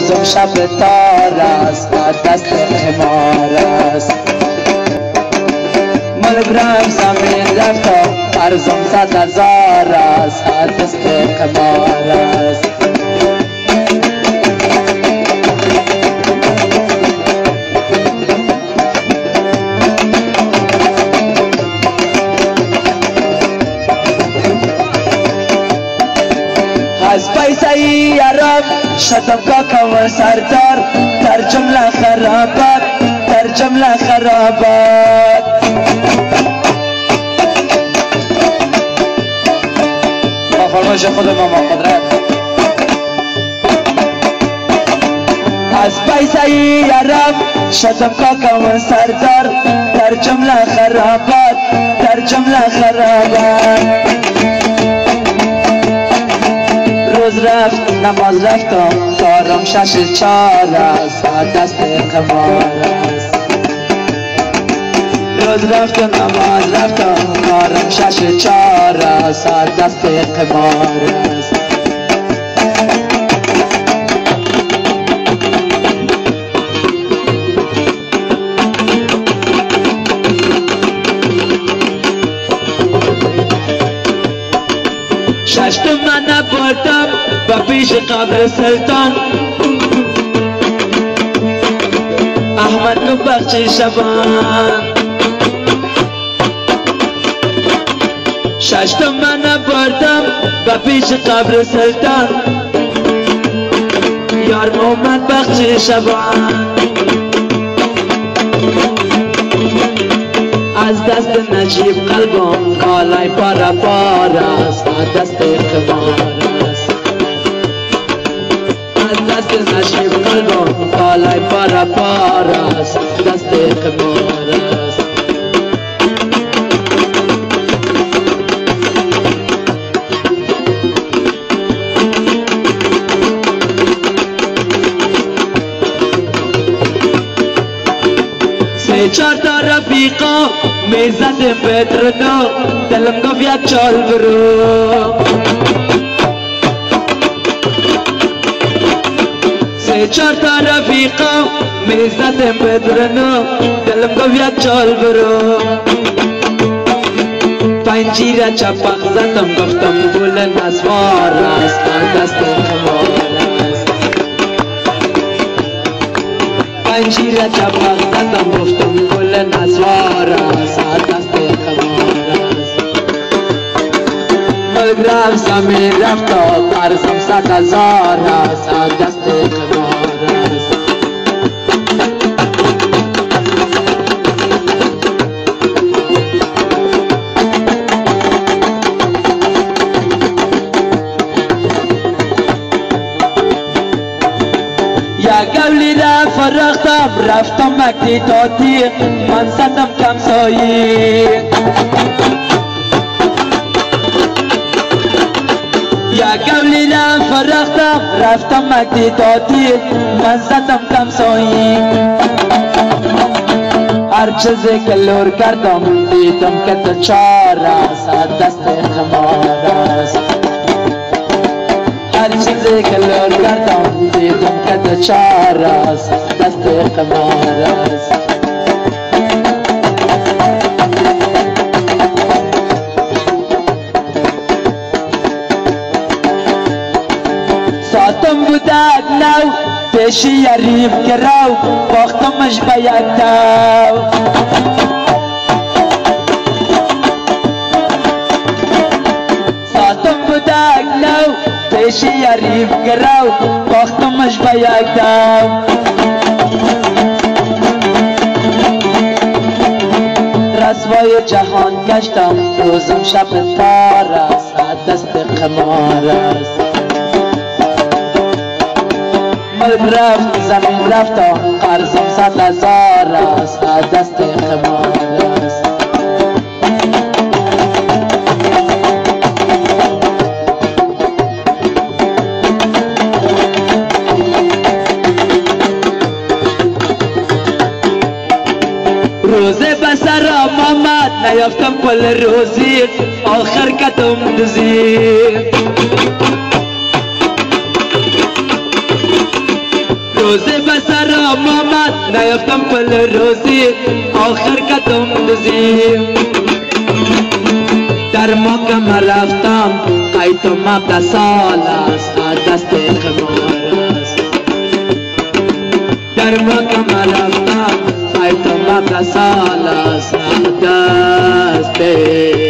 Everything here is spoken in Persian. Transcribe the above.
روزم شب تار است دست خمار است ملک رفت زمین رفت ارزم 100,000 است دست خمار است از پیسه ای عرب شدم کاکا و سردار در جمله خرابات در جمله خرابات با فرمایش خود ماما قدرت از پیسه ای عرب شدم کاکا و سردار در جمله خرابات در جمله خرابات روز رفت نماز رفتم کارم 6-4 است دست خمار است روز رفت نماز رفتم کارم 6-4 است دست خمار است ششتم من نبردم و پیش قبر سلطان احمد نو بخشی شبان ششتم من نبردم و پیش قبر سلطان یار محمد بخشی شبان از دست نجیب قلبم کالای پارا پارا است دست خمار است از دست نجیب قلبم کالای پارا پارا است دست خمار است چار تا رفیقا میزد پدرنو دلم گفت یک چال برو چار تا رفیقا میزد پدرنو دلم گفت یک چال برو پنجیره چپق زدم گفتم گل نسوار است دست خمار است پنجیره چپق زدم گفتم گل نسوار است دست خمار است ملک رفت زمین رفت قرضم 100,000 است دست خمار است گولی را فرختم رفتم مکتی تاتی من زدم کمسایی یا گولی را فرختم رفتم مکتی تاتی من زدم کمسایی هر چیزی که لور کردم دیدم که تو چار است دست خمار است هر چیزی که لور کردم دیدم که تو چار است دست خمار است ساعتم بودک نو پیشی یریف کرو باختمش به یک دو ساعتم بودک نو پیشی یریف کرو باختمش به یک دو رسوای جهان گشتم روزم شب تار است دست خمار است ملک رفت زمین رفتم قرضم 100,000 است دست خمار است روزه بسر آمد نیافتم پل روزی آخر کتم دوزی روزه بسرم آمد نیافتم پل روزی آخر کدام دوزی در محکم رفتم قیتم مبدا سال است دست خمار است در محکم رفتم قیتم مبدا سال است دست